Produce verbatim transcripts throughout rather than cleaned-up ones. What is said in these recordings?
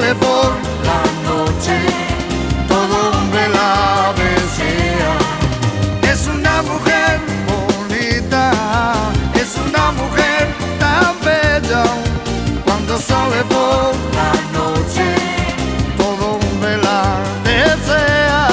sale por la noche, todo hombre la desea. Es una mujer bonita, es una mujer tan bella. Cuando sale por la noche, todo hombre la desea.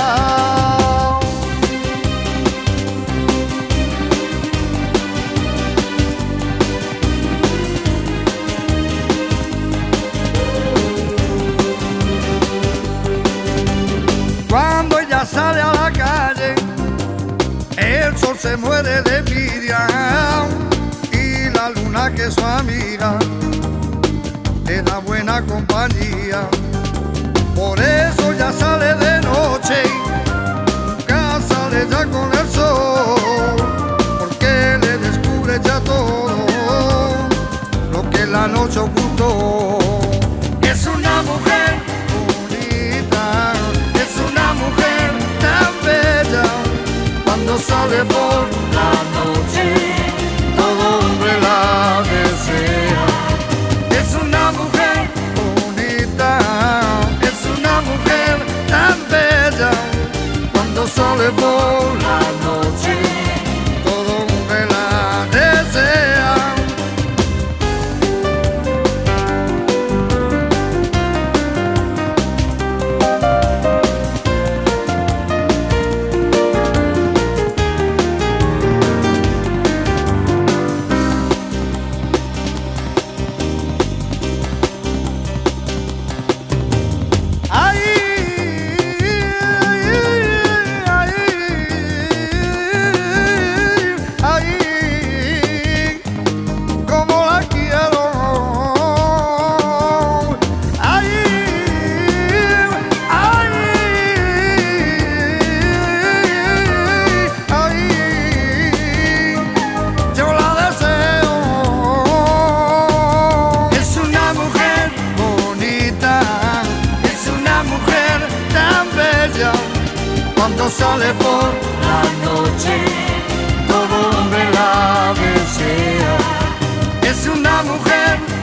Cuando ella sale a la calle, el sol se muere de envidia y la luna, que es su amiga, le da buena compañía. Por eso ya sale de noche, nunca sale ya con el sol, porque le descubre ya todo lo que la noche ocultó. Es una mujer bonita, es una mujer tan bella. Cuando sale por la noche, todo hombre la desea. Es una mujer bonita, es una mujer tan bella. Cuando sale por la noche, todo hombre la desea. Cuando sale por la noche, todo hombre la desea. Es una mujer